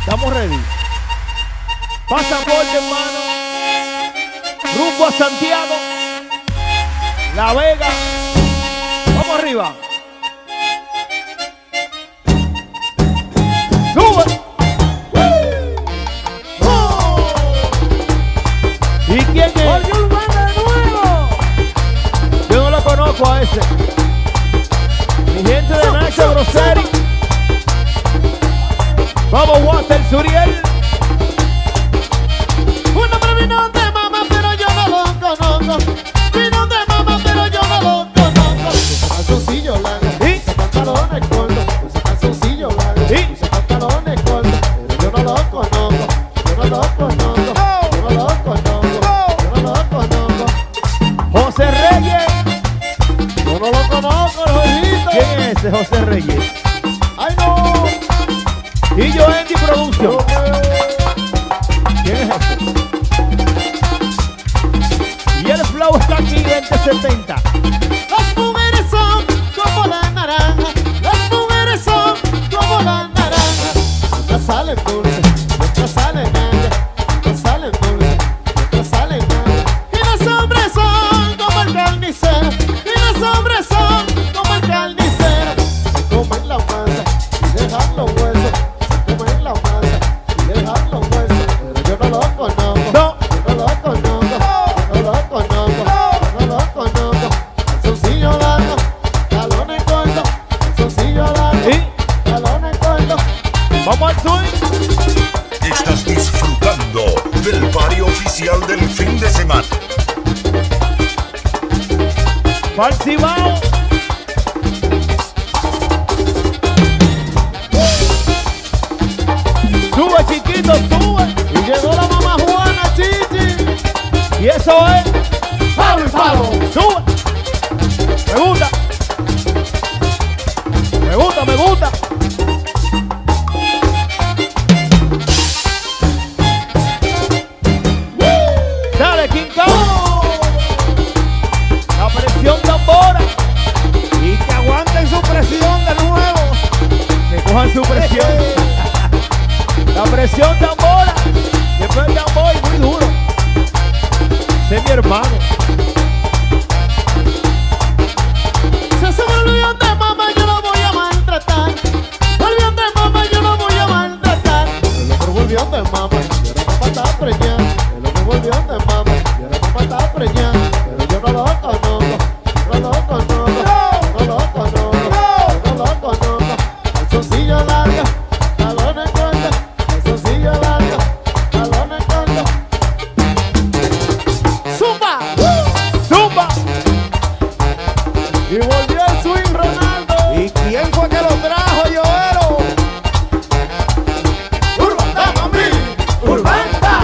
Estamos ready. Pasaporte, hermano. Rumbo a Santiago. La Vega. Vamos arriba. Sube. ¿Y quién es? ¡Oye, Urbana de nuevo! Yo no lo conozco a ese. Mi gente de Nacho Grocery. Vamos, Walter Suriel. Un hombre vino de mamá, pero yo no lo conozco. Vino de mamá, pero yo no lo conozco. Ese calzoncillo largo, ese pantalones cortos. Ese calzoncillo largo, ese pantalones cortos. Pero yo no lo conozco. Yo no lo conozco. Yo no lo conozco. Yo no lo conozco. José Reyes. Yo no lo conozco, Jorgito. ¿Quién es ese José Reyes? ¡Ay, no! Y yo Andy Production. ¿Quién es ese? Y el flow está aquí 2070. Las mujeres son como la naranja. Las mujeres son como la naranja. Otras salen dulces, otras salen agrias. Otras salen dulces, otras salen agrias. Y los hombres son como el carnicero. Y los hombres son como el carnicero. Se comen la masa y dejan los huesos. Se comen la masa y dejan los huesos. Pero yo no lo conozco. No. Yo no lo conozco. Yo no lo conozco. Yo no lo conozco. Calzoncillo largo, talones cortos. Calzoncillo largo, ¿Y? talones cortos. Vamos al swing. Estás disfrutando del party oficial del fin de semana. Falsibao. Sube, chiquito, sube. Y llegó la mamá Juana, Chichi. Y eso es Pablo y Pablo. sube. Me gusta. Me gusta, me gusta. Dale, King Kong. La presión tambora. Y que aguanten su presión de nuevo. Que cojan su presión. La presión tambora. Después el tambor muy duro. Ese es mi hermano. Si se volvió de mamá, yo no voy a maltratar. Volvió de mamá, yo no voy a maltratar. El hombre volvió de mamá, y ahora mamá está preñada. El hombre volvió de mamá, y ahora mamá está preñada. Pero yo no lo conozco, no lo conozco, no lo conozco, no lo conozco. Calzoncillo largo, talones cortos. Calzoncillo largo, talones cortos. ¡Zumba! Zumba. Y volvió el swing Ronaldo. ¿Y quién fue que lo trajo, Joero? ¡Urbanda, mami! ¡Urbanda!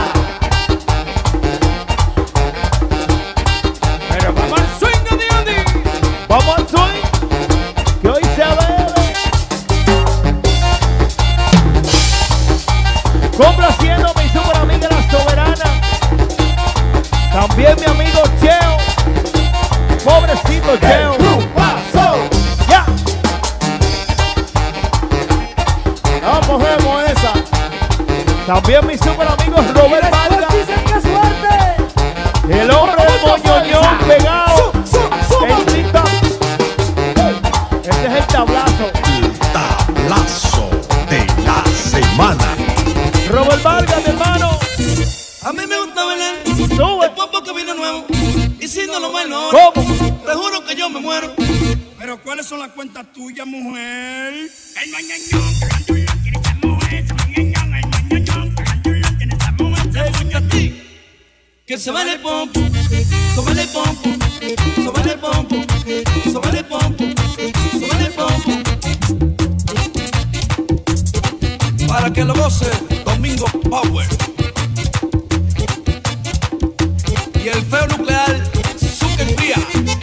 Pero vamos al swing, Andy. Vamos al swing. Que hoy se bebe. Complaciendo a mi super amiga la Soberana. También mi amigo Cheo. Pobrecito Cheo. Ya. Vamos, vemos esa. También mi super amigo Robert Vargas. ¡Qué suerte! El hombre del moñoñón pegado. El TikTok. Este es el tablazo. Tablazo de la semana. Robert Vargas, mi hermano. A mí me gusta bailar Sube. el popo que viene nuevo. Y si no lo bailo ahora, ¿Cómo? te juro que yo me muero. Pero ¿cuáles son las cuentas tuyas, mujer? El mañañón, pegándolo, tiene esa mujer. Ese mañañón, el mañañón, pegándolo, tiene esa mujer. ¿Te gusta a ti? Que se vale el pompo, súbele el pompo, súbele el pompo, súbele el pompo, súbele el pompo. Para que lo goce Domingo Power. Y el feo nuclear, Zucker Fría.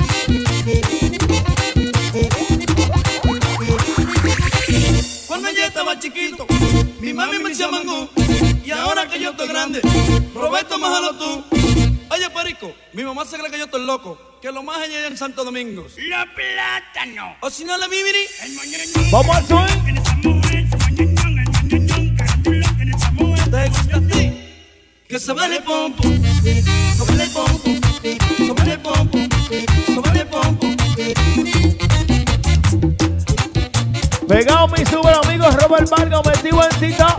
Cuando yo estaba chiquito, mi mami me decía mangú. Y ahora que yo estoy grande, Roberto, májalo tú. Oye, Perico, mi mamá se cree que yo estoy loco. Que lo más allá en Santo Domingo. Los plátanos. O si no, la bibiri. Vamos al swing. que súbele el pompo, súbele el pompo, súbele el pompo, súbele el pompo. Pegado mi super amigo Robert Vargas, metido en cita.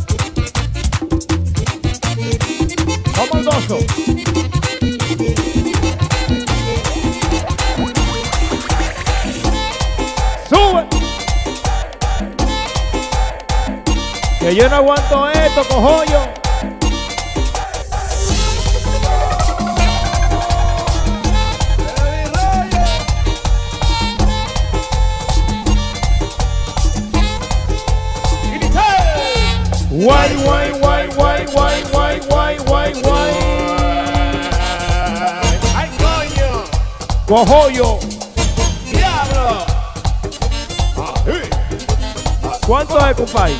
Vamos doso. Sube. Que yo no aguanto esto, cojollo. Guay, guay, guay, guay, guay, guay, guay, guay, guay. ¡Ay, coño! Cojollo. ¡Diablo! ¿Cuánto es, compadre?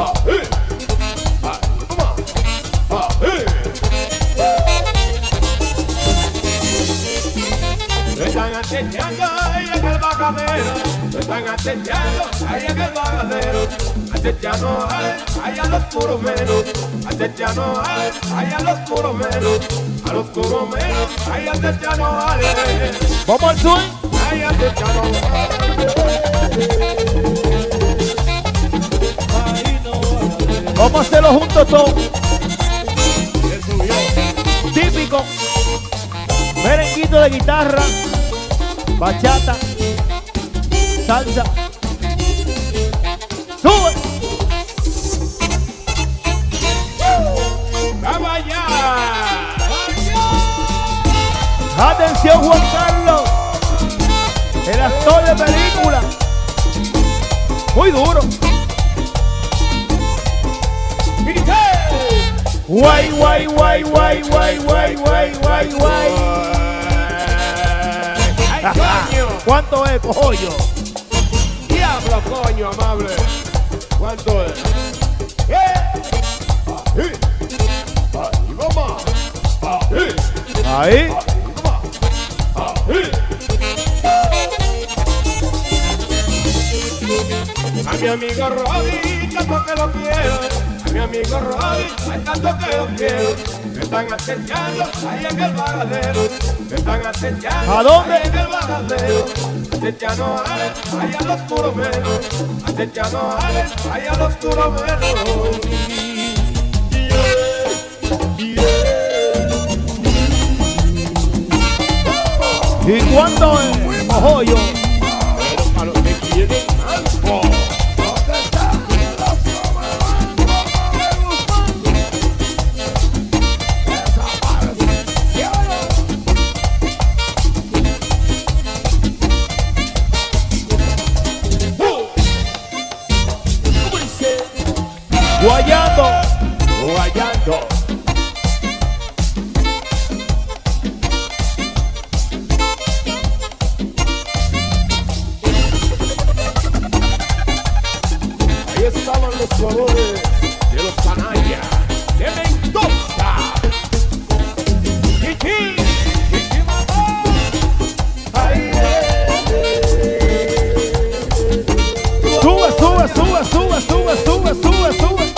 Lo están acechando ahí en el bajadero. Lo están acechando ahí en el bajadero. Acechando ahí a los puros menos. Acechando ahí a los puros menos. A los puros menos. Ahí acechando Vamos al swing. ahí acechando Vamos a hacerlo juntos todos. Típico. Merenguito de guitarra, bachata, salsa. Sube. ¡Vamos allá! Atención, Juan Carlos, el actor de película. Muy duro. Guay, guay, guay, guay, guay, guay, guay, guay, guay. ¡Ay, coño! ¿Cuánto es, cojollo? ¡Diablo, coño, amable! ¿Cuánto es? ¡Ahí! ¡Ahí, mamá! ¡Ahí! Ahí. A mi amigo Robbie, tanto que lo quiero. A mi amigo Robbie, hay tanto que lo quiero. Me están acechando ahí en el bajadero. Me están acechando ¿A dónde? ahí en el bajadero. Acechando ahí a los puros menos. Acechando ahí a los puros menos. ¿Y cuánto es, cojollo? Pero para los que quieren algo. Guayando. Guayando. Ahí estaban los colores de los canallas de Mendoza. Chichi, chichi mamá. Ahí Sube, sube, sube, sube, sube, sube, sube, sube.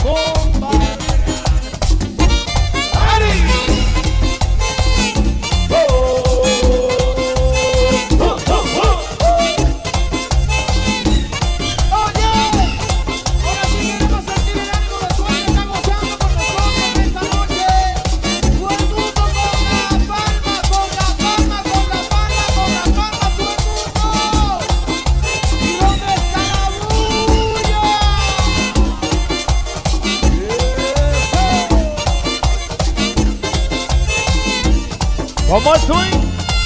Vamos al swing.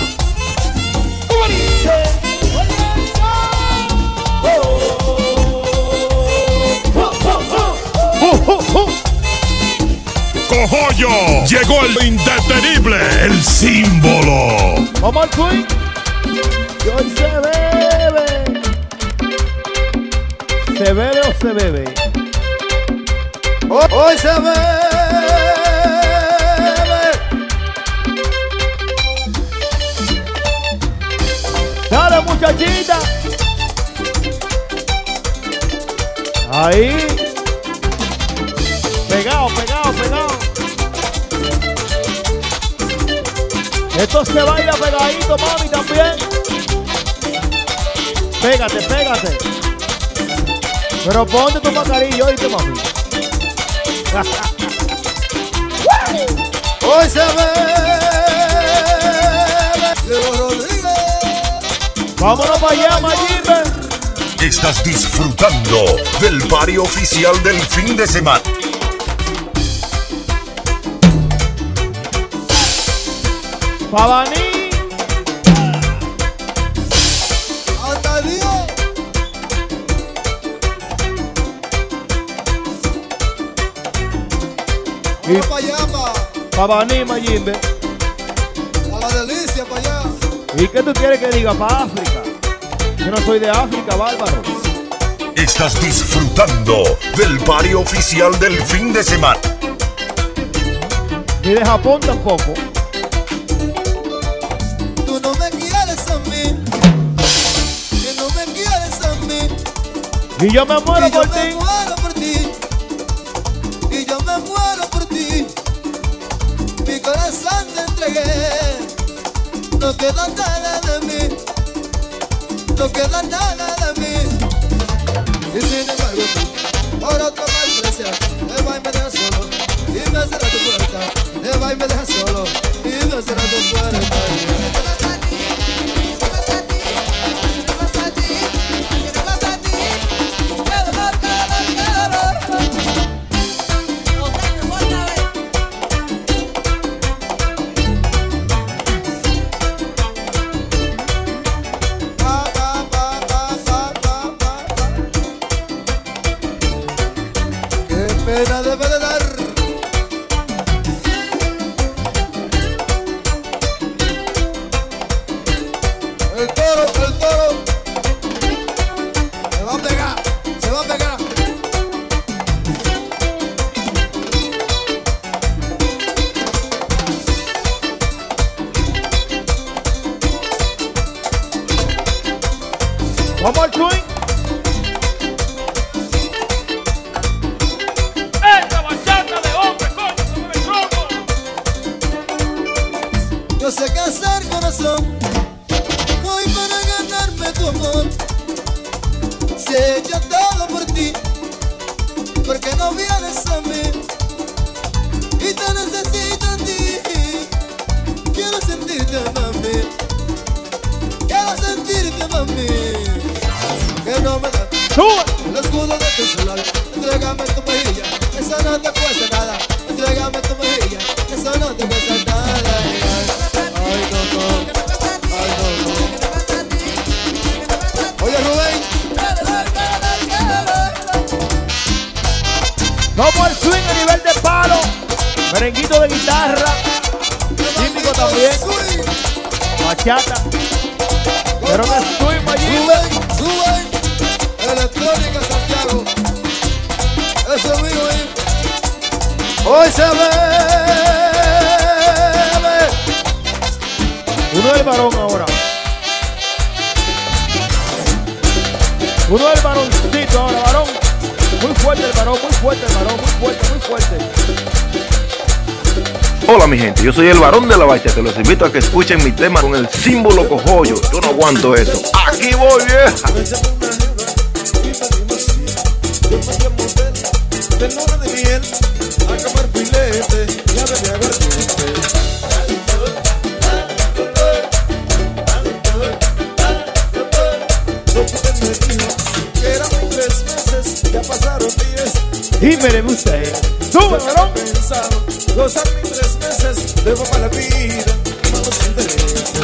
Cojollo, llegó el indetenible, el símbolo. Vamos al swing. Y hoy se bebe. ¿Se bebe o se bebe? hoy se ve. Dale, muchachita. Ahí. Pegado, pegado, pegado. Esto se baila pegadito, mami, también. Pégate, pégate. Pero ponte tu mascarilla, oíste, mami. Hoy se ve Diego Rodríguez. Vámonos para allá, Mayimbe. Estás disfrutando del party oficial del fin de semana. Pabaní. Hasta Dios. Vamos para allá, Pabaní, Mayimbe. a la delicia, para allá. ¿Y qué tú quieres que diga? Para África. Yo no soy de África, bárbaro. Estás disfrutando del party oficial del fin de semana. Ni de Japón tampoco. Tú no me quieres a mí, que no me quieres a mí. Y yo me muero Y yo por me ti. muero por ti. Y yo me muero por ti. Mi corazón te entregué. No queda nada de mí. No queda nada de mí. Y sin embargo tú, por otro mal preciar, te va y me dejas solo. Y me cerra tu puerta. Te va y me dejas solo. Y me cerra tu puerta. Qué pena debe de dar. El toro se va a pegar, se va a pegar. Vamos al swing. ¡Esta bachata de hombre, coño, sobre el tronco! Yo sé casar corazón, voy para ganarme tu amor. Si he hecho todo por ti, porque no vienes a mí. Y te necesito a ti. Quiero sentirte, mami. Quiero sentirte, mami. Que no me da Sube. el escudo de tu celular. Entrégame tu mejilla, eso no te cuesta nada. Entrégame tu mejilla, eso no te cuesta nada. Ay, no, no. Ay, no, no. Oye, Rubén. Vamos al swing a nivel de palo. Merenguito de guitarra. Típico también. Bachata. Pero que swing, Mayimbe. Rubén. Electrónica Santiago. Eso es mío ahí. Hoy se ve. Uno del varón ahora. Uno del varoncito ahora, varón. Muy fuerte el varón, muy fuerte el varón, muy fuerte, muy fuerte. Hola mi gente, yo soy el varón de la bachata. Los invito a que escuchen mi tema con el símbolo cojollo. Yo no aguanto eso. Aquí voy, vieja. Y me gusta, sube, varón. Gozar mis 3 meses, debo para la vida, no nos interesa.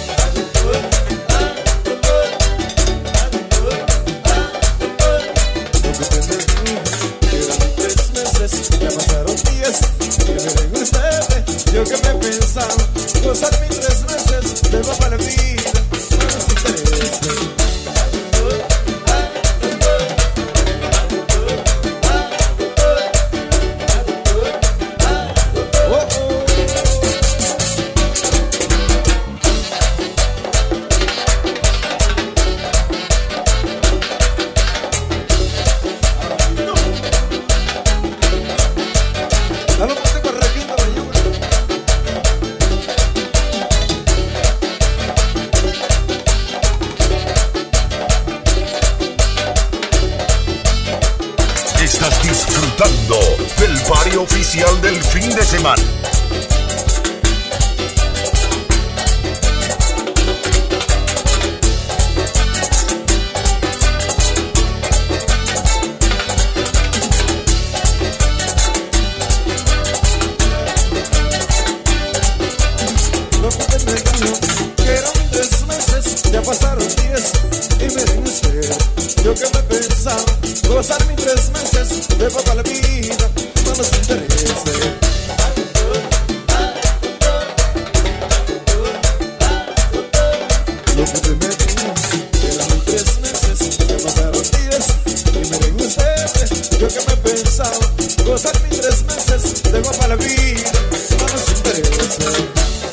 Quedan 3 meses, ya pasaron días, que me den ustedes, yo que me pensaba. Gozar mis 3 meses, debo para la vida, no nos interesa. Estás disfrutando del party oficial del fin de semana. Ya pasaron 10 y miren usted, yo que me pensaba gozar mis 3 meses de papá la vida, no nos interese. Lo que me dijo, que eran mis 3 meses, ya pasaron 10 y miren ustedes, yo que me pensaba gozar mis 3 meses de papá la vida, no nos interese.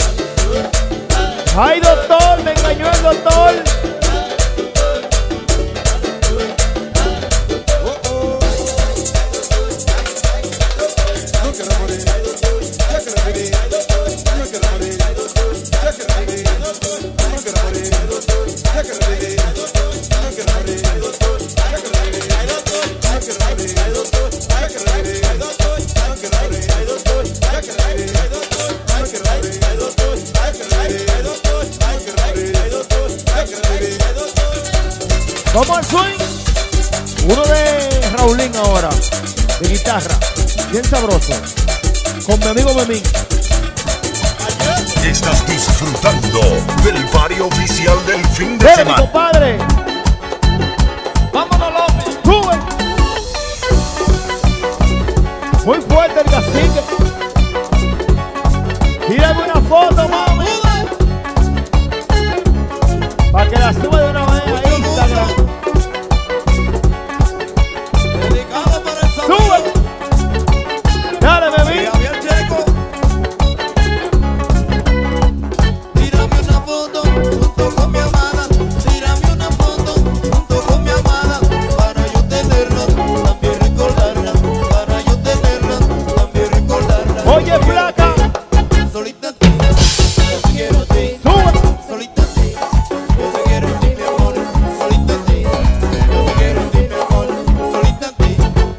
¡Ay, doctor! ¡Me engañó el doctor! Vamos al swing. Uno de Raulín ahora, de guitarra, bien sabroso, con mi amigo Memín. Estás disfrutando del party oficial del fin de ¡Dale, mi semana. compadre! Vámonos, López. ¡Sube! Muy fuerte el cacique. Tírame una foto, mami, para que la suba de una vez a Instagram. Dedicado para el ¡Sube! Dale, Memín. Javier Checo. Tírame una foto junto con mi amada. Tírame una foto junto con mi amada. Para yo tenerla, también recordarla. Para yo tenerla, también recordarla. Oye, flaca. Solita a ti, yo te quiero a ti. ¡Sube! Solita a ti, yo te quiero a ti, mi amor. Solita a ti, yo te quiero a ti, mi amor. Solita a ti.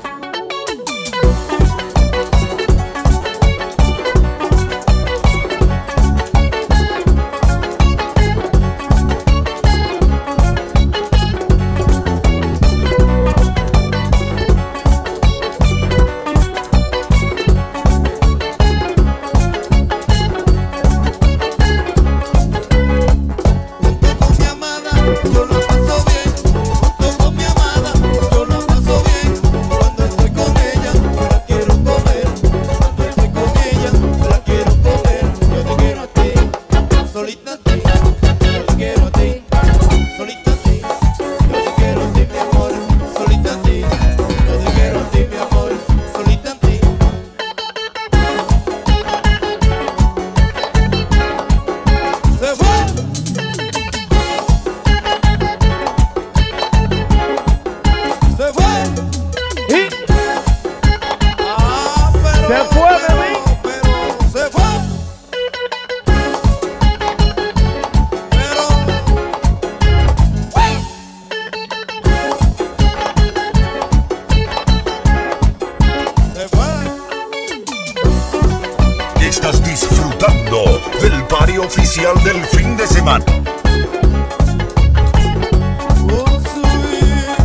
Junto con mi amada, yo la paso bien. Junto con mi amada, yo la paso bien. Cuando estoy con ella, la quiero comer. Cuando estoy con ella, la quiero comer. Yo te quiero a ti, solita a ti. Yo te quiero a ti, solita a ti. Yo te quiero a ti, mi amor. Solita a ti. Yo te quiero a ti, mi amor. Solita a ti. Se fue. Se fue. Y Pero, Se fue, Memín. pero se fue. Pero se fue. Estás disfrutando del party oficial del fin de semana. Oh, sweet.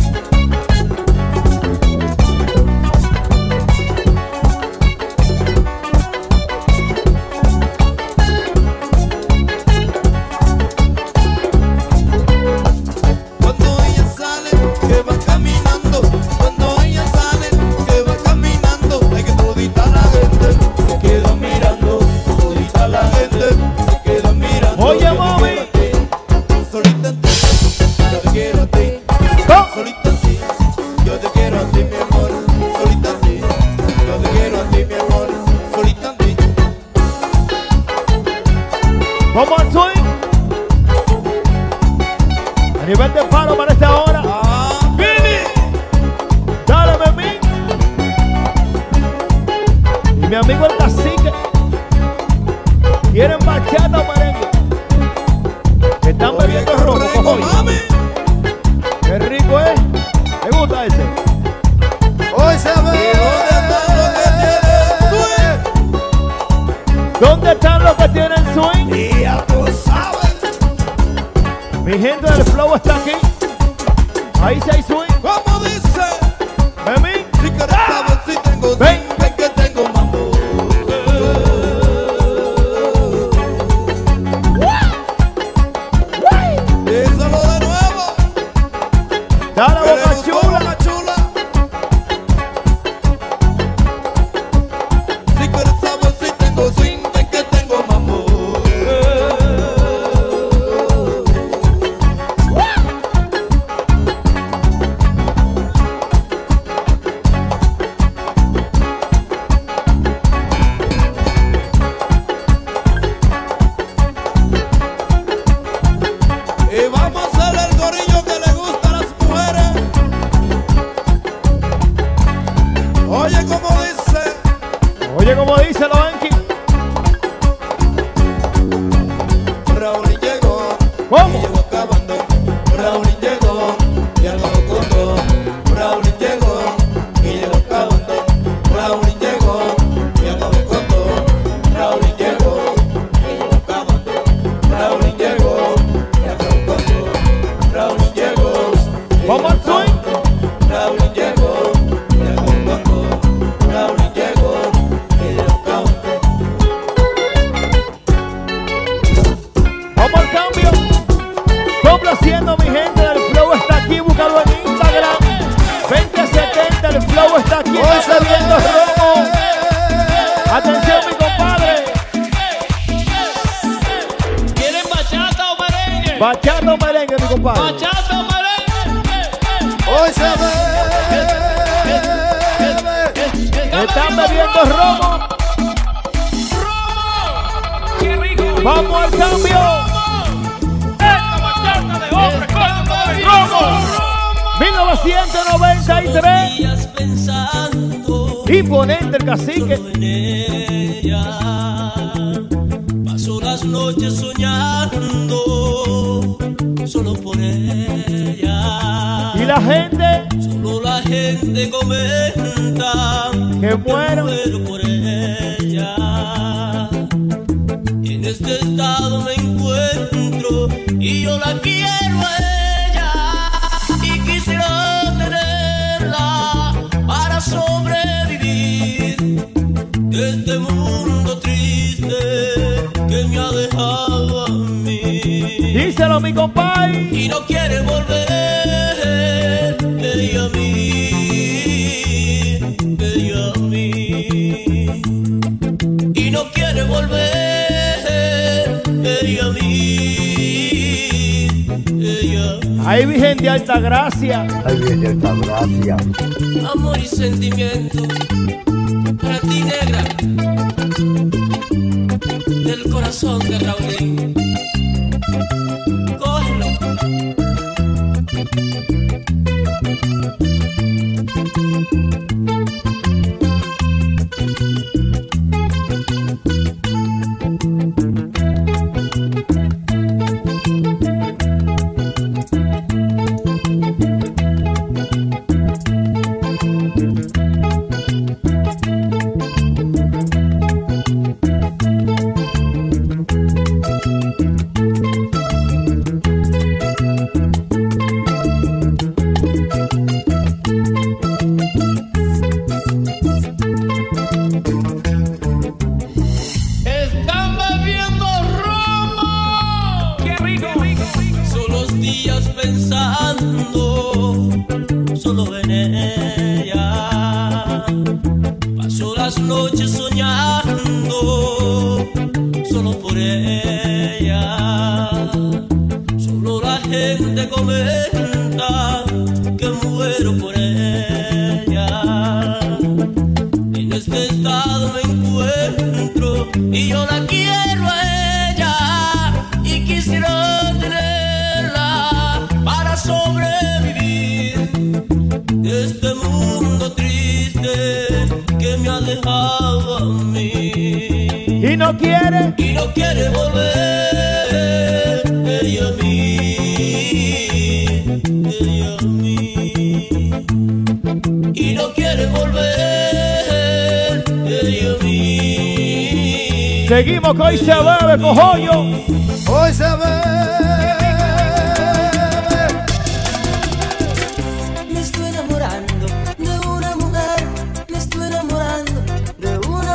Cuando ella sale, que va caminando. Cuando ella sale, que va caminando. Es que todita la gente se queda mirando. Todita la gente se queda mirando. Oye, Yo te mami. quiero a ti, solita a ti. Yo te quiero a ti, ¡Oh! solita a ti. Yo te quiero a ti, mi amor. Solita a ti. Yo te quiero a ti, mi amor. Solita a ti. Vamos al swing. A nivel de palo para esta hora. Vivi. Dale, Memín. Y mi amigo el cacique. ¿Quieren bachata o merengue? Están bebiendo rojo, Rico, cojoy. mami. Qué rico es. ¿Te gusta ese? Hoy se ve lo que tiene el swing. Y ya tú sabes. Mi gente del flow está aquí. Ahí sí hay swing. ¿Cómo dice? Ven, Si quieres saber si tengo Ven. swing, ven que tengo mambo. Díselo de nuevo. dale boca Queremos chula. Boca Chula. Si quieres saber si tengo swing, ven que tengo mambo. Y vamos a hacer el gorillo que le gusta a las mujeres. Oye como dice. Oye, como dice Loenki. Raúl llegó. ¿Cómo? Y llegó acabando. Raúl llegó. Y acabó con todo. Raúl llegó. Y llegó acabando. Raúl llegó. Y acabó con todo. Raúl llegó. Y llegó acabando. Raúl llegó. Y acabó con todo. Raúl llegó. Vamos al swing. Raúl llegó. Y acabó con todo. Raúl llegó. Y llegó acabando. Vamos al cambio. Complaciendo mi gente del flow está aquí. Búscalo en Instagram. 2070 el flow está aquí. Está viendo romo. Atención mi compadre. ¿Quieren bachata o merengue? Bachata o merengue mi compadre. Bachata o merengue. Hoy se ve. Están bebiendo romo. ¡Qué rico! Vamos al cambio. ¡Esta bachata de hombre con romo! 1993. Días pensando Imponente el cacique. en ella. Paso las noches soñando solo por ella. Y la gente Solo la gente comenta que muero. muero por ella. En este estado me encuentro y yo la quiero a ella y quisiera tenerla para sobrevivir de este mundo triste que me ha dejado a mí. Díselo mi compadre. Y no quiere volver ella a mí, ella a mí. Y no quiere volver ella a mí, ella a mí. Ahí mi gente alta gracia. Amor y sentimiento para ti, negra, del corazón de Raulín. Cógelo. Están bebiendo romo. ¡Qué rico! Son los días pensando solo en ella. Paso las noches soñando solo por ella. Solo la gente comenta que muero por ella. En este estado me encuentro y yo la quiero a ella y quisiera tenerla para sobrevivir de este mundo triste que me ha dejado a mí. Y no quiere. Y no quiere volver ella a mí, ella a mí. Y no quiere volver ella a mí. Seguimos que hoy se bebe, cojollo. Hoy se bebe. Me estoy enamorando de una mujer, me estoy enamorando de una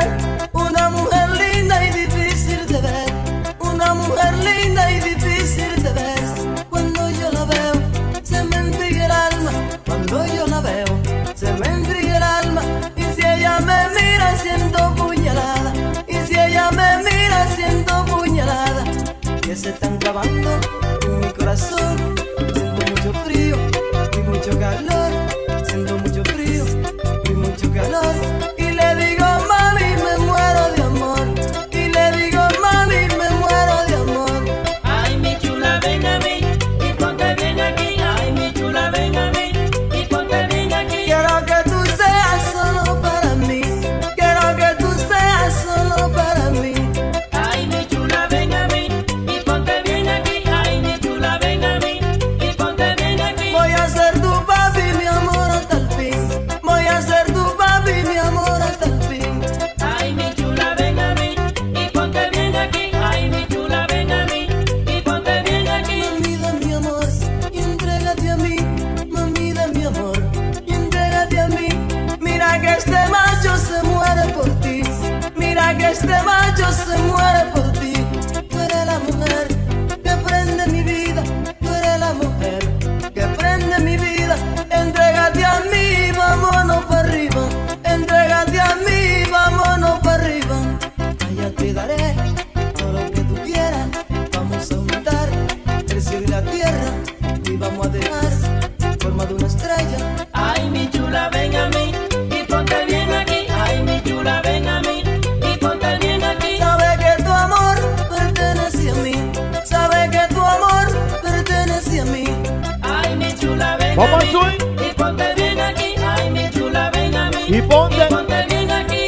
mujer linda y difícil de ver, una mujer linda y difícil de ver. Cuando yo la veo, se me enfría el alma, cuando yo la veo, se me enfría el alma. Y si ella me mira, siento puñalada, y si ella me mira, siento puñalada, que se están clavando en mi corazón. Siento mucho frío y mucho calor, siento mucho frío y mucho calor. Y le digo, mami, me muero de amor, y le digo, mami, me muero de amor. Ay, mi chula, ven a mí y ponte bien aquí. Ay, mi chula, ven a mí y ponte bien aquí. Quiero que tú seas solo para mí, quiero que tú seas solo para mí. Ay, mi chula, ven a mí y ponte bien aquí. Ay, mi chula, ven a mí y ponte bien aquí. Voy a ser tu papi, mi amor, hasta el fin. Voy a ser tu papi, mi amor, hasta el fin. Ay, mi chula, ven a mí y ponte bien aquí. Ay, mi chula, ven a mí y ponte bien aquí. Mami de mi amor, y entrégate a mí. Mami de mi amor, y entrégate a mí. Mira que este macho se muere por ti. Mira que este macho se muere por ti. Tú eres la mujer que prende mi vida. Tú eres la mujer que prende mi vida. Entrégate a mí, vámonos para arriba. Entrégate a mí, vámonos para arriba. Allá te daré todo lo que tú quieras. Vamos a juntar el cielo y la tierra y vamos a dejar forma de una estrella. Ay, mi chula, ven a mí y ponte bien aquí. Ay, mi chula, ven a mí y ponte bien aquí. Sabe que tu amor pertenece a mí. Sabe que tu amor pertenece a mí. Ay, mi chula, ven a Vamos al mí swing. y ponte bien aquí. Ay, mi chula, ven a mí Y ponte. bien aquí.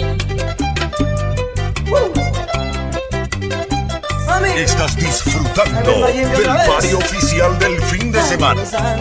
Mami. Estás disfrutando del party oficial del fin de semana.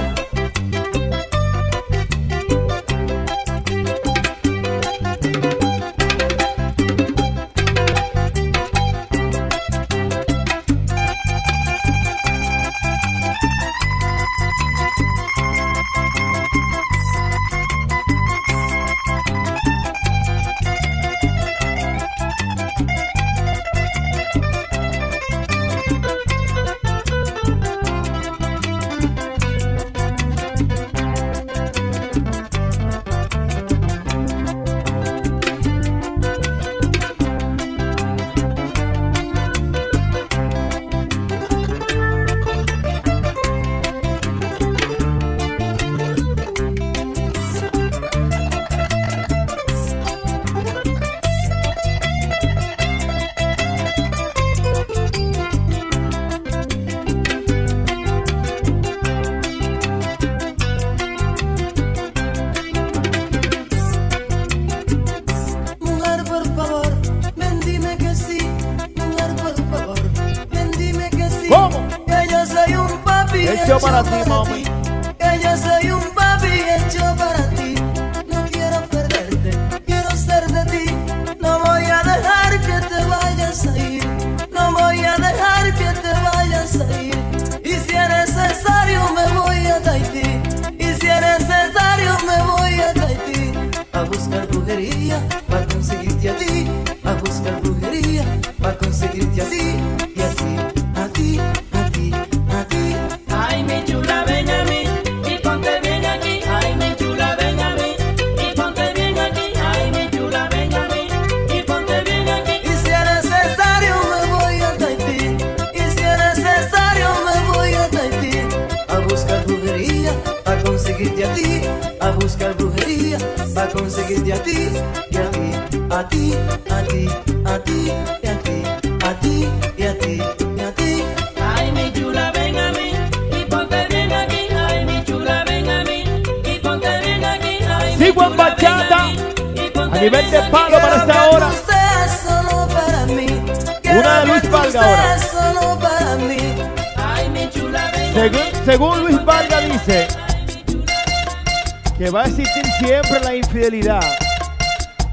Mujer, por favor, ven, dime que sí. Mujer, por favor, ven, dime que sí. ¿Cómo? Que yo soy un papi Hecho para ti, mami. Que yo soy un papi hecho para ti. No quiero perderte, quiero ser de ti. No voy a dejar que te vayas a ir. No voy a dejar que te vayas a ir. Y si es necesario me voy a Tahití. Y si es necesario me voy a Tahití. A buscar brujería para conseguirte a ti. A buscar brujería para conseguirte a ti. Y a ti, a ti, a ti, a ti. Ay, mi chula, ven a mí y ponte bien aquí. Ay, mi chula, ven a mí y ponte bien aquí. Ay, mi chula, ven a mí y ponte bien aquí. Y si es necesario me voy a Tahití. Y si es necesario me voy a Tahití. A buscar brujería para conseguirte a ti. A buscar brujería para conseguirte a ti. Y a ti, a ti, a ti, a ti, y a ti, a ti, y a ti, y a ti. Ay, mi chula, ven a mí y ponte bien aquí. Ay, mi chula, ven a mí y ponte bien aquí. Ay, mi Sigo en chula, ven bachata. a mí y ponte A nivel de bien aquí. palo para esta Quiero que hora. tú seas solo para mí. Una de Luis Quiero que tú Vargas ahora. seas solo para mí. Ay, mi chula, ven a mí. Según Luis Vargas dice que va a existir siempre la infidelidad.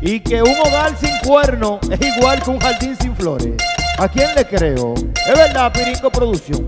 Y que un hogar sin cuerno es igual que un jardín sin flores. ¿A quién le creo? Es verdad, Piringo Producción.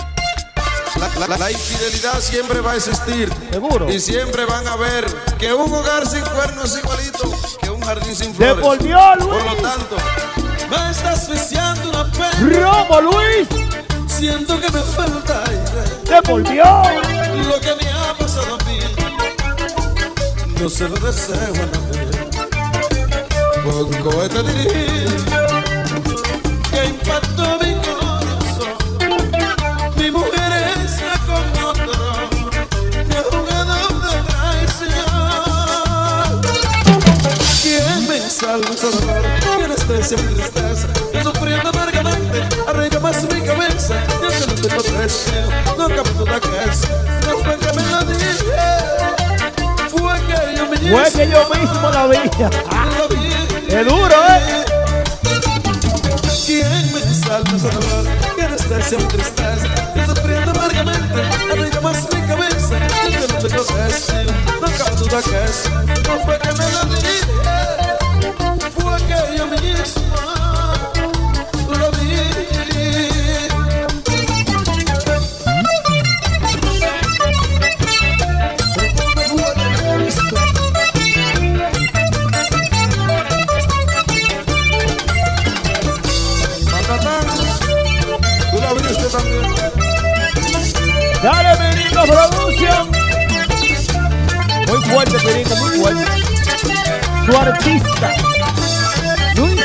La infidelidad siempre va a existir. Seguro. Y siempre van a ver que un hogar sin cuerno es igualito que un jardín sin flores. Devolvió, Luis. Por lo tanto, me está asfixiando una pena. Romo, Luis. Siento que me falta aire. Devolvió. Lo que me ha pasado a mí, no se lo deseo a nadie. Con cohete dirigí que impactó mi corazón. Mi mujer está con otro, me ha jugado de traición. ¿Quién me salva ese dolor? ¿Quién expresa mi tristeza? Yo sufriendo amargamente, arranca más mi cabeza. Yo que no tengo precio, no cabe duda que es. No fue que me lo dije, fue que yo mismo la vi. lo vi. ¡Qué duro, ¿Quién me salva ese dolor? ¿Quién expresa mi tristeza? Yo sufriendo amargamente, arranca más mi cabeza. Yo que no tengo precio, no cabe duda que es. No fue que me lo dije, fue que yo mismo lo vi. Tú la viste también. Dale, Piringo Producción. Muy fuerte, Piringo, muy fuerte. Su artista, Luis.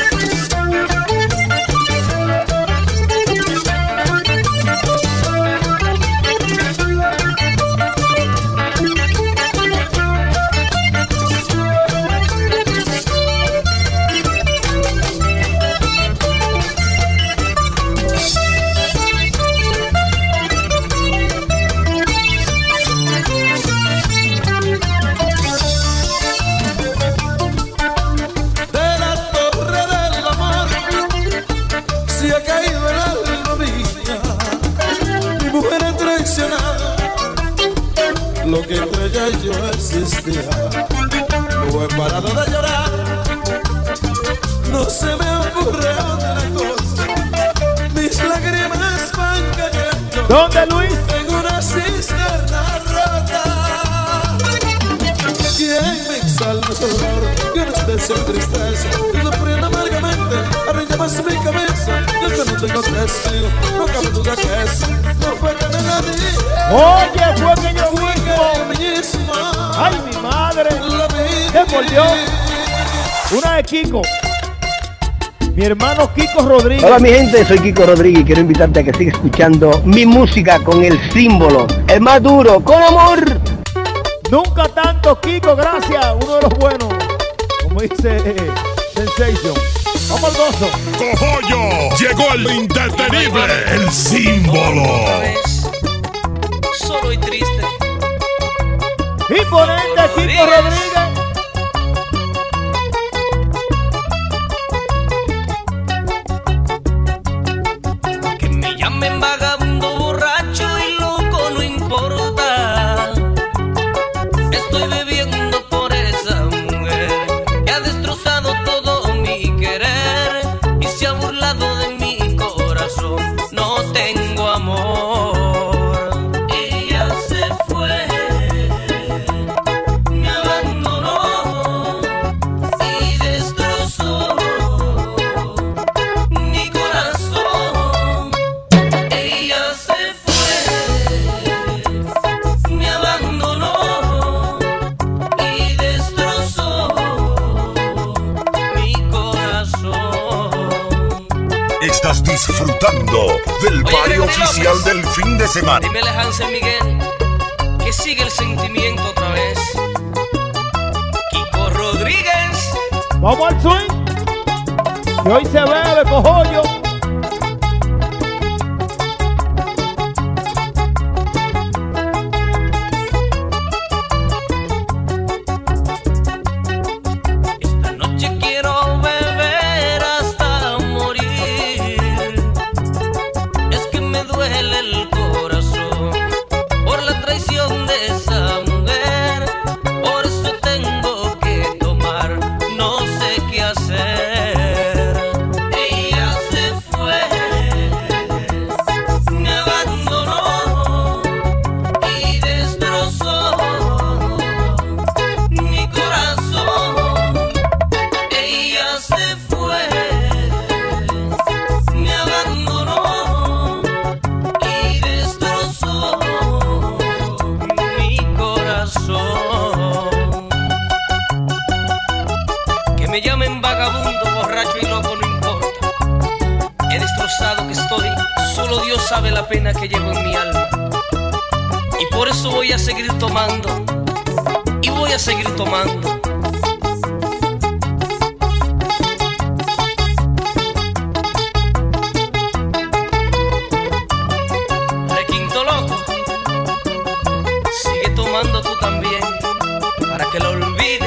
Lo que entre ella y yo existía. No he parado de llorar. No se me ocurre otra cosa. Mis lágrimas van cayendo. ¿Dónde, Luis? En una cisterna rota. ¿Quién me salva ese dolor? ¿Quién expresa mi tristeza? Yo sufriendo amargamente, arranca más mi cabeza. Yo que no tengo testigo, no cabe duda que es. No fue que me la dije. Oye, fue que yo mismo. Ay, mi madre. Devolvió. Una de Kiko. Mi hermano Kiko Rodríguez. Hola mi gente, soy Kiko Rodríguez y quiero invitarte a que sigas escuchando mi música con el símbolo, el más duro, con amor. Nunca tanto, Kiko, gracias. Uno de los buenos. Como dice Sensation. Vamos al gozo. Cojollo, llegó el indetenible, el símbolo. Solo y triste. Imponente Kiko Rodríguez. Que me llamen vagabundo, borracho y loco, no importa. Estoy bebiendo por esa mujer que ha destrozado todo mi querer y se ha burlado de mi corazón. No tengo amor. Ella se fue, me abandonó y destrozó mi corazón. Ella se fue, me abandonó y destrozó mi corazón. Estás disfrutando del party oficial del fin de semana. Dime Alejandro Miguel, que sigue el sentimiento otra vez. Kiko Rodríguez. Vamos al swing. Y hoy se bebe, cojollo. Esta noche quiero beber hasta morir. Es que me duele el corazón por la traición de esa mujer. Por eso tengo que tomar. No sé hacer. Ella se fue, me abandonó y destrozó mi corazón. Ella se fue, me abandonó y destrozó mi corazón. Que me llamen vagabundo, borracho y loco, no importa. He destrozado que estoy, solo Dios sabe la pena que llevo en mi alma. Y por eso voy a seguir tomando, y voy a seguir tomando. Requinto loco, sigue tomando tú también, para que lo olvide.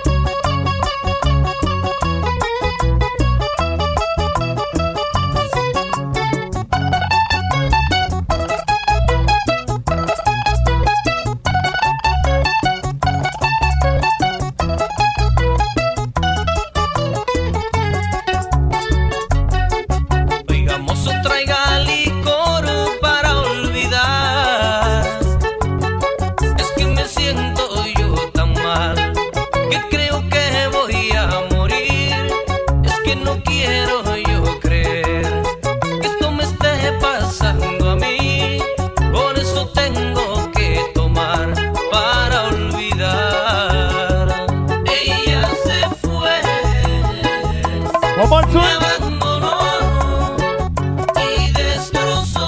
Traiga licor para olvidar. Es que me siento yo tan mal que creo que voy a morir. Es que no quiero yo creer que esto me esté pasando a mí. Por eso tengo que tomar para olvidar. Ella se fue, me abandonó y destrozó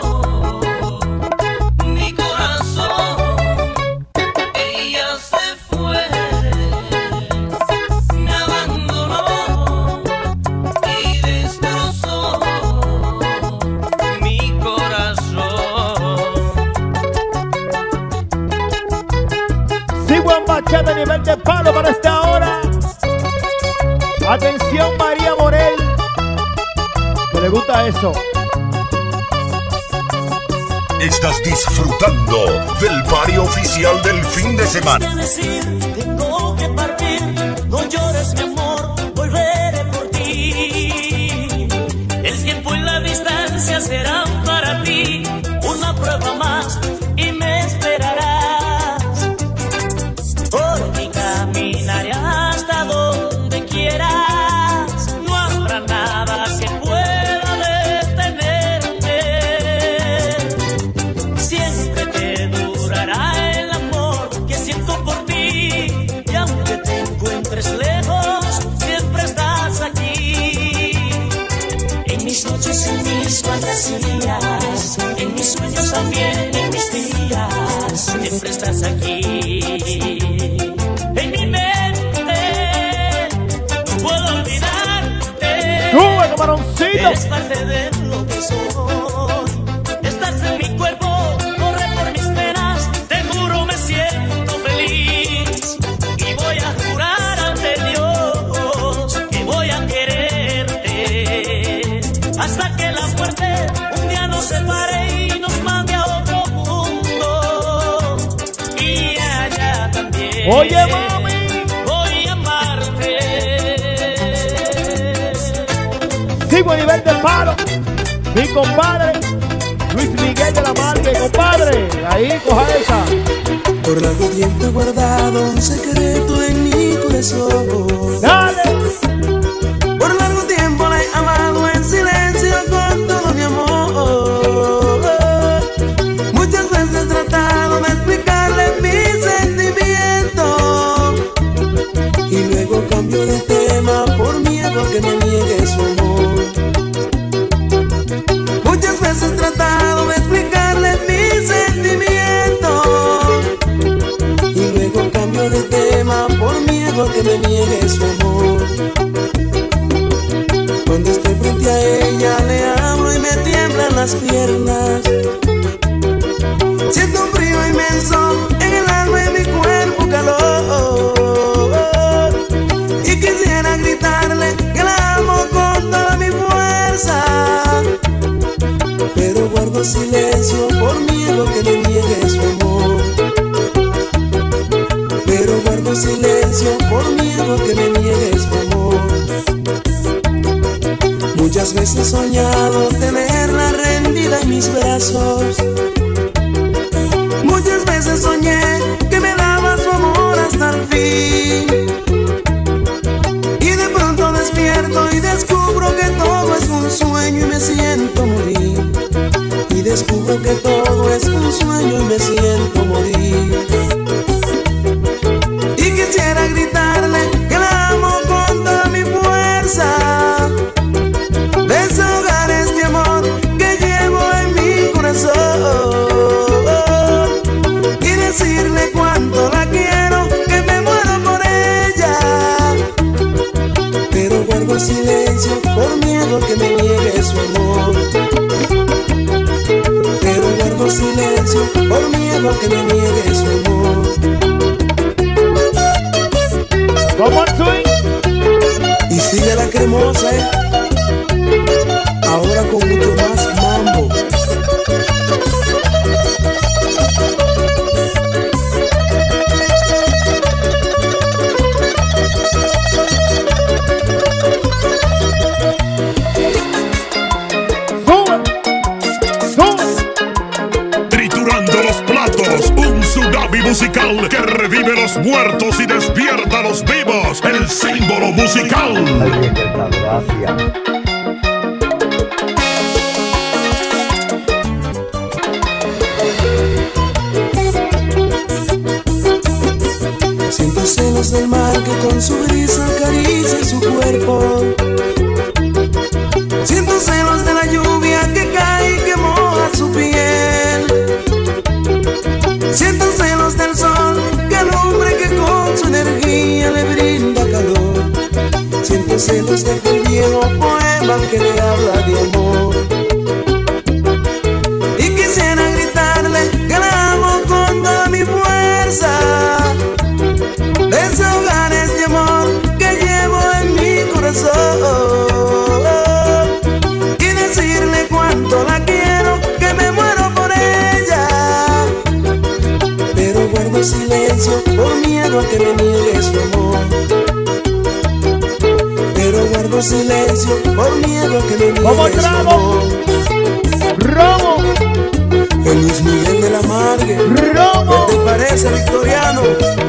mi corazón. Ella se fue, me abandonó y destrozó mi corazón. Sigo en bachata a nivel de palo para esta hora. Atención María Morel, que le gusta eso. Estás disfrutando del party oficial del fin de semana. Decir, tengo que partir, no llores mi amor, volveré por ti. El tiempo y la distancia serán para ti una prueba más y me esperarás. Por mí caminaré hasta donde quieras, no habrá nada que pueda detenerte. Siempre te durará el amor que siento por ti, y aunque te encuentres lejos, siempre estás aquí. En mis noches, en mis fantasías, en mis sueños también, en mis días, siempre estás aquí. En mi mente no puedo olvidarte. ¡Sube, camaroncito! Eres parte de lo que soy. Estás en mi cuerpo, corre por mis penas. Te juro me siento feliz. Y voy a jurar ante Dios que voy a quererte hasta que la muerte un día nos separe y nos mande a otro mundo. Y allá también. Oye, mami. Voy a amarte. Sigo a nivel de palo. Mi compadre Luis Miguel de la Marque, compadre. Ahí, coja esa. Por largo tiempo he guardado un secreto en mi corazón. Dale. Por largo tiempo la he amado en silencio con todo mi amor. Muchas veces he tratado de explicarle mis sentimientos y luego cambio de tema por miedo a que me niegue su amor. Muchas veces he tratado de explicarle mis sentimientos y luego cambio de tema por miedo a que me niegue su amor. Cuando estoy frente a ella le hablo y me tiemblan las piernas. Siento un frío inmenso en el alma y en mi cuerpo calor. Y quisiera gritarle que la amo con toda mi fuerza, pero guardo silencio por miedo que me niegue su amor. Pero guardo silencio por miedo que me niegue su amor. he soñado tenerla rendida en mis brazos. Muchas veces soñé que me daba su amor hasta el fin. Y de pronto despierto y descubro que todo es un sueño y me siento morir. Y descubro que todo es un sueño y me siento morir. Y quisiera gritarle que la amo con toda mi fuerza, desahogar este amor que llevo en mi corazón y decirle cuánto la quiero, que me muero por ella. Pero guardo silencio por miedo que me niegue su amor. Pero guardo silencio por miedo que me niegue su amor. ¿Cómo estoy? Y sigue la cremosa, ahora con mucho más mambo. Triturando los platos, un tsunami musical que revive los muertos y despierta a los vivos. El símbolo musical. Siento celos del mar que con su brisa acaricia su cuerpo. Siento celos de la lluvia que cae y que moja su piel. Siento celos del sol que alumbra y que con su energía le brinda calor. Siento celos de aquel viejo poema que le habla de amor. Y quisiera gritarle que la amo con toda mi fuerza, desahogar este amor que llevo en mi corazón y decirle cuánto la quiero, que me muero por ella. Pero guardo silencio por miedo a que me niegue su amor. Pero guardo silencio por miedo a que me niegue su amor. ¡Romo! El Luis Miguel de la Margue. ¡Romo! ¿Qué te parece, Victoriano?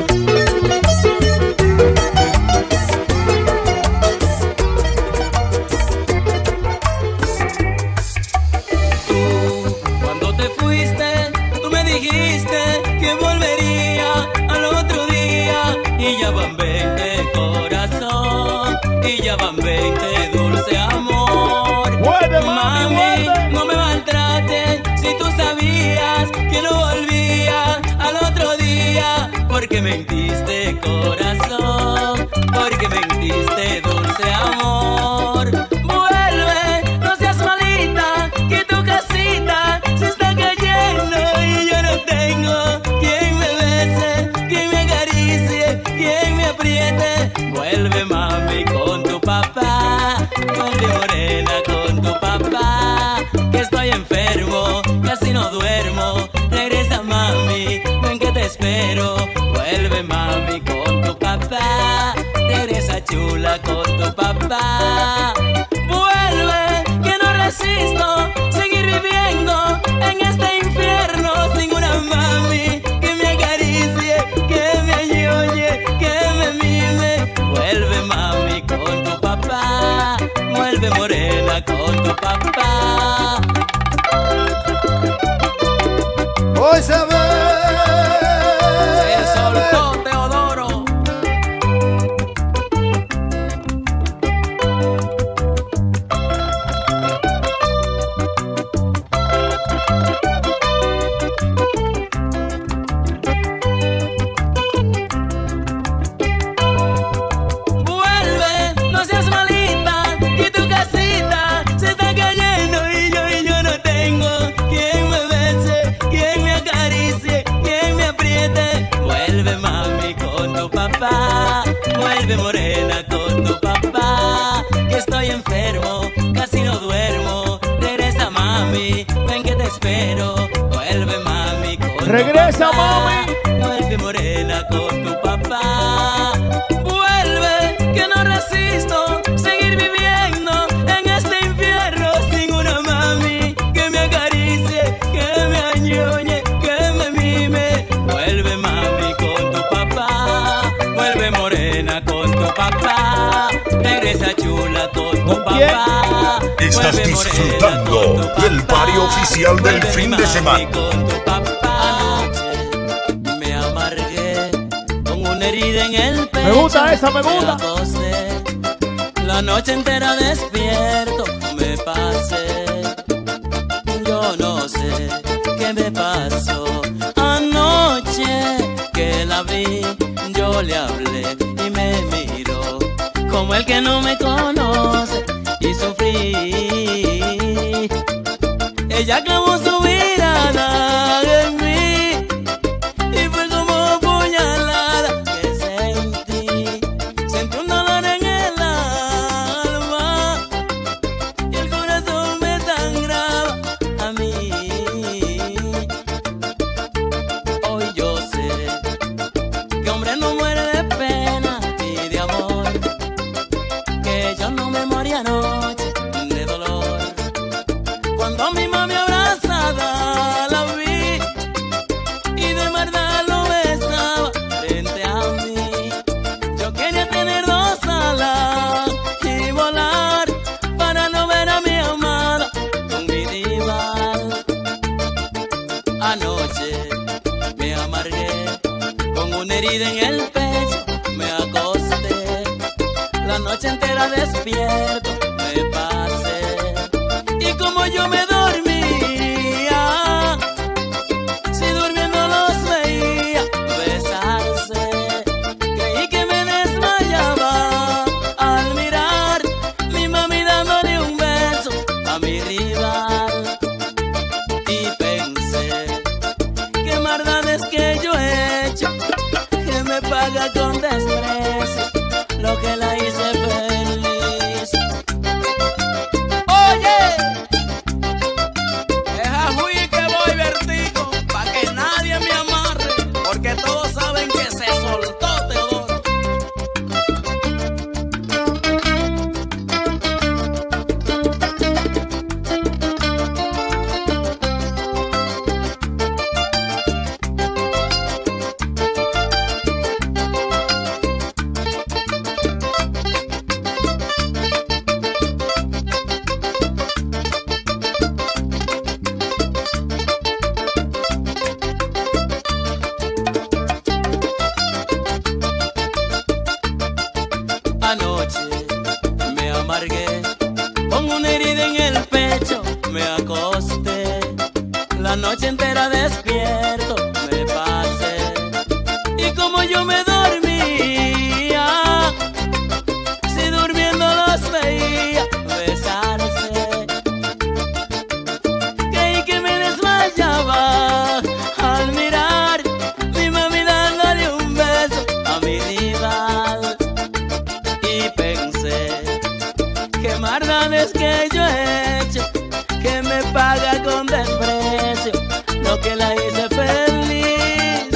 Cuando te fuiste, tú me dijiste que volvería al otro día. Y ya van 20 corazón, y ya van 20 dulce amor. ¡Vuelve, mami, vuelve! No me maltrates si tú sabías que no volvía al otro día. Porque mentiste corazón, porque mentiste dulce amor. Vuelve, no seas malita, que tu casita se está cayendo y yo no tengo quien me bese, quien me acaricie, quien me apriete. Vuelve mami con tu papá, vuelve morena con tu papá, que estoy enfermo, casi no duermo. Regresa mami, ven que te espero. Vuelve mami con tu papá, regresa chula con tu papá. Vuelve, que no resisto seguir viviendo en este infierno sin una mami que me acaricie, que me ayude, que me mime. Vuelve mami con tu papá, vuelve morena con tu papá. Hoy se ve. Se soltó Teodoro. Vuelve, no seas malita, que tu casita se está cayendo y yo no tengo quien me bese, quien me acaricie, quien me apriete. Vuelve mami con tu papá, vuelve morena con tu papá, que estoy enfermo, casi no duermo. Regresa mami, ven que te espero. Vuelve mami con tu Regresa, papá, mami. vuelve morena con tu papá. Vuelve, que no resisto seguir viviendo en este infierno Estás disfrutando del party oficial del fin de semana. Anoche me amargué con una herida en el pecho. Me gusta esa, me gusta. La noche entera despierto me pasé. Yo no sé qué me pasó. Anoche que la vi, yo le hablé y me miró como el que no me conoce y sufrí. Ella clavó su mirada en mí y fue como puñalada que sentí. Sentí un dolor en el alma y el corazón me sangraba a mí. Hoy yo sé que hombre no muere de pena ni de amor, que yo no me morí anoche de dolor. Cuando mi mami abrazada la vi y de verdad lo besaba frente a mí, yo quería tener dos alas y volar para no ver a mi amada con mi rival. Anoche me amargué con una herida en el pecho, me acosté, la noche entera despierto me pasé. Y como yo me dormía, si durmiendo los veía besarse, creí que me desmayaba al mirar mi mami dándole un beso a mi rival. Y pensé, qué maldades que yo he hecho, que me paga con desprecio lo que la hice feliz. Oye, deja fui que voy vertigo, pa' que nadie me amarre, porque todos saben que se soltó Teodoro. Anoche me amargué con una herida en el pecho, me acosté, la noche entera despierto me pasé. Y como yo me dormía, si durmiendo los veía besarse, creí que me desmayaba al mirar mi mami dándole un beso a mi rival. Y pensé, qué maldades que yo he hecho, que me paga con desprecio lo que la hice feliz.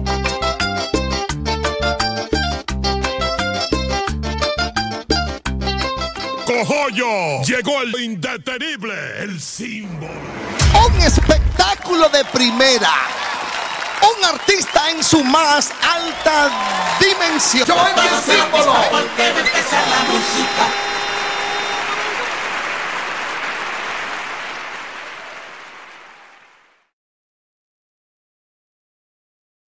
Cojollo, llegó el indetenible, el símbolo. Un espectáculo de primera. Un artista en su más alta dimensión. Yo soy el símbolo. Porque me pesa la música.